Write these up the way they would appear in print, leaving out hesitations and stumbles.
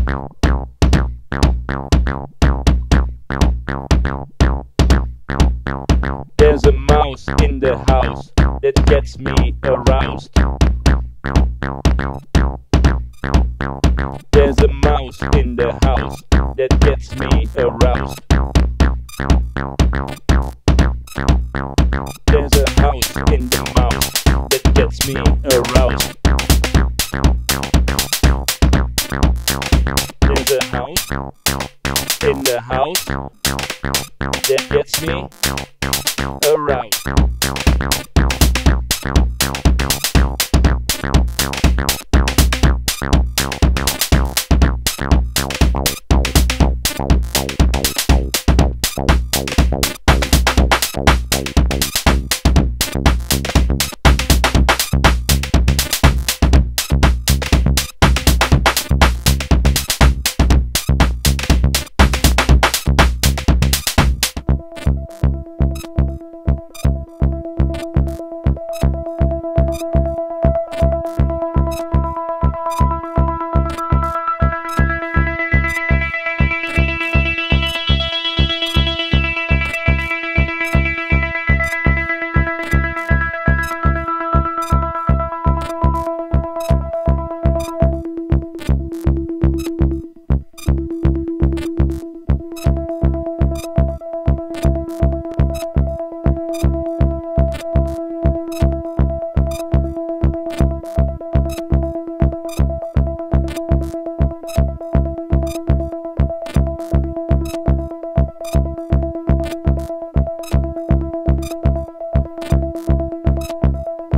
There's a mouse in the house that gets me aroused. There's a mouse in the house that gets me aroused. There's a house in the mouse that gets me aroused. There's a house in the house that gets me aroused.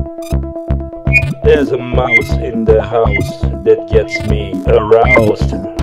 There's a mouse in the house that gets me aroused.